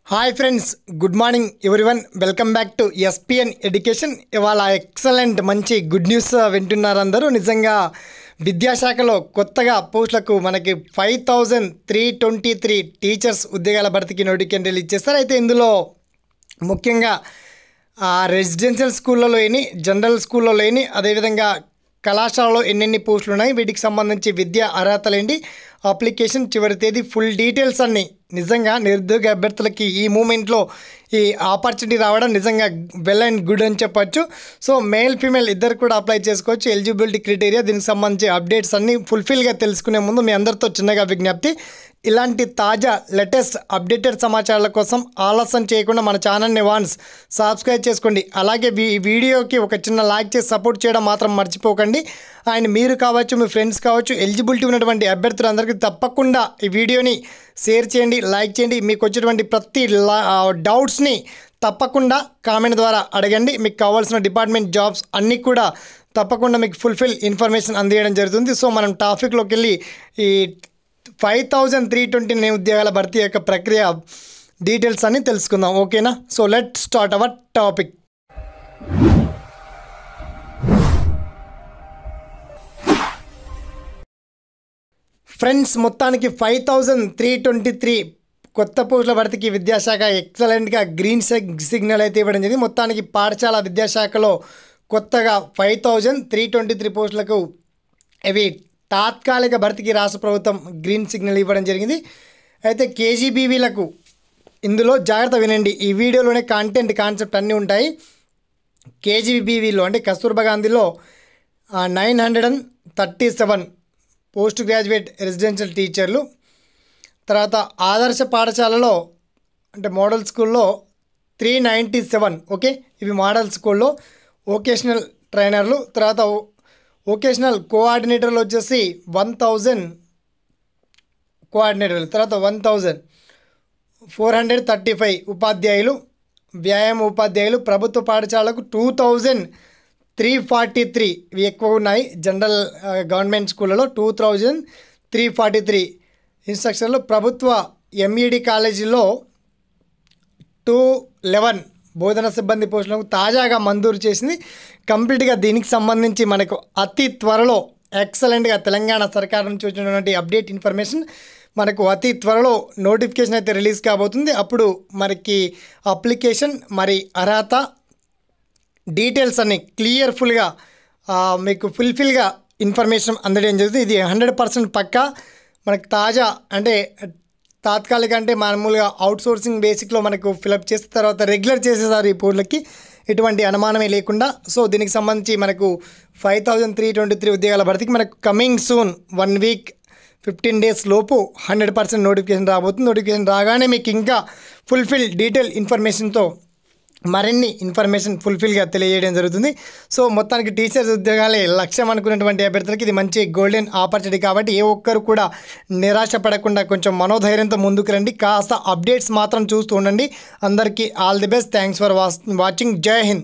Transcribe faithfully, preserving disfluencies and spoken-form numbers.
Hi friends, good morning everyone. Welcome back to SPN education. ఇవాళ excellent మంచి good news వింటున్నారు అందరూ. నిజంగా విద్యాశాఖలో కొత్తగా పోస్టులకు మనకి five thousand three twenty three teachers ఉద్యోగాల భర్తీకి నోటిఫికేషన్ రిలీజ్ చేస్తారు. అయితే ఇందులో ముఖ్యంగా రెసిడెన్షియల్ స్కూళ్ళలో లేని, జనరల్ స్కూల్లో లేని, అదేవిధంగా కళాశాలలో ఎన్నెన్ని పోస్టులు ఉన్నాయి, వీటికి సంబంధించి విద్యా అర్హతలేంటి, అప్లికేషన్ చివరి తేదీ, ఫుల్ డీటెయిల్స్ అన్నీ నిజంగా నిరుద్యోగ అభ్యర్థులకి ఈ మూమెంట్లో ఈ ఆపర్చునిటీ రావడం నిజంగా వెల్ అండ్ గుడ్ అని చెప్పొచ్చు. సో మేల్ ఫీమేల్ ఇద్దరు కూడా అప్లై చేసుకోవచ్చు. ఎలిజిబిలిటీ క్రైటీరియా, దీనికి సంబంధించి అప్డేట్స్ అన్నీ ఫుల్ఫిల్గా తెలుసుకునే ముందు మీ అందరితో చిన్నగా విజ్ఞప్తి, ఇలాంటి తాజా లేటెస్ట్ అప్డేటెడ్ సమాచారాల కోసం ఆలస్యం చేయకుండా మన ఛానల్ని వాన్స్ సబ్స్క్రైబ్ చేసుకోండి. అలాగే ఈ వీడియోకి ఒక చిన్న లైక్ చేసి సపోర్ట్ చేయడం మాత్రం మర్చిపోకండి. అండ్ మీరు కావచ్చు, మీ ఫ్రెండ్స్ కావచ్చు, ఎలిజిబిలిటీ ఉన్నటువంటి అభ్యర్థులందరికీ తప్పకుండా ఈ వీడియోని షేర్ చేయండి, లైక్ చేయండి. మీకు వచ్చేటువంటి ప్రతి డౌట్స్ని తప్పకుండా కామెంట్ ద్వారా అడగండి. మీకు కావాల్సిన డిపార్ట్మెంట్ జాబ్స్ అన్నీ కూడా తప్పకుండా మీకు ఫుల్ఫిల్ ఇన్ఫర్మేషన్ అందించడం జరుగుతుంది. సో మనం టాపిక్లోకి వెళ్ళి ఈ five thousand three twenty nine ఉద్యోగాల భర్తీ యొక్క ప్రక్రియ డీటెయిల్స్ అన్ని తెలుసుకుందాం. ఓకేనా? So let start our topic. Friends, మొత్తానికి five thousand three twenty three కొత్త పోస్టుల భర్తీకి విద్యాశాఖ ఎక్సలెంట్గా గ్రీన్ సిగ్నల్ అయితే ఇవ్వడం జరిగింది. మొత్తానికి పాఠశాల విద్యాశాఖలో కొత్తగా five thousand three twenty three పోస్టులకు ఇవి తాత్కాలిక భర్తీకి రాష్ట్ర ప్రభుత్వం గ్రీన్ సిగ్నల్ ఇవ్వడం జరిగింది. అయితే కేజీబీవీలకు ఇందులో జాగ్రత్త వినండి, ఈ వీడియోలోనే కాంటెంట్ కాన్సెప్ట్ అన్నీ ఉంటాయి. కేజీబీవీలో అంటే కస్తూర్బా గాంధీలో nine hundred and thirty seven post graduate residential టీచర్లు, తర్వాత ఆదర్శ పాఠశాలలో అంటే మోడల్ స్కూల్లో త్రీ నైంటీ సెవెన్ ఓకే ఇవి మోడల్ స్కూల్లో వొకేషనల్ ట్రైనర్లు, తర్వాత వొకేషనల్ కోఆర్డినేటర్లు వచ్చేసి వన్ థౌజండ్ కోఆర్డినేటర్లు, తర్వాత one thousand four hundred thirty five ఉపాధ్యాయులు, వ్యాయామ ఉపాధ్యాయులు. ప్రభుత్వ పాఠశాలకు two thousand three forty three ఇవి ఎక్కువ ఉన్నాయి. జనరల్ గవర్నమెంట్ స్కూళ్ళలో two thousand three forty three ఇన్స్ట్రక్షన్లు. ప్రభుత్వ ఎంఈడి కాలేజీలో టూ లెవెన్ బోధన సిబ్బంది పోస్టులకు తాజాగా మంజూరు చేసింది. కంప్లీట్గా దీనికి సంబంధించి మనకు అతి త్వరలో ఎక్సలెంట్గా తెలంగాణ సర్కార్ నుంచి వచ్చినటువంటి అప్డేట్ ఇన్ఫర్మేషన్ మనకు అతి త్వరలో నోటిఫికేషన్ అయితే రిలీజ్ కాబోతుంది. అప్పుడు మనకి అప్లికేషన్ మరి అర్హత డీటెయిల్స్ అన్ని క్లియర్ఫుల్గా మీకు ఫుల్ఫిల్గా ఇన్ఫర్మేషన్ అందడం జరుగుతుంది. ఇది హండ్రెడ్ పర్సెంట్ పక్కా మనకు తాజా అంటే తాత్కాలిక అంటే మామూలుగా అవుట్సోర్సింగ్ బేసిక్లో మనకు ఫిలప్ చేసిన తర్వాత రెగ్యులర్ చేసేసారు ఈ పోస్టులకి, ఎటువంటి అనుమానమే లేకుండా. సో దీనికి సంబంధించి మనకు five thousand three twenty three ఉద్యోగాల భర్తీకి మనకు coming soon one week fifteen days లోపు హండ్రెడ్ పర్సెంట్ నోటిఫికేషన్ రాబోతుంది. నోటిఫికేషన్ రాగానే మీకు ఇంకా ఫుల్ఫిల్ డీటెయిల్ ఇన్ఫర్మేషన్తో మరిన్ని ఇన్ఫర్మేషన్ ఫుల్ఫిల్గా తెలియజేయడం జరుగుతుంది. సో మొత్తానికి టీచర్స్ ఉద్యోగాలే లక్ష్యం అనుకున్నటువంటి అభ్యర్థులకి ఇది మంచి గోల్డెన్ ఆపర్చునిటీ కాబట్టి ఏ ఒక్కరు కూడా నిరాశ పడకుండా కొంచెం మనోధైర్యంతో ముందుకు రండి. కాస్త అప్డేట్స్ మాత్రం చూస్తూ ఉండండి. అందరికీ all the best. Thanks for watching. జై హింద్.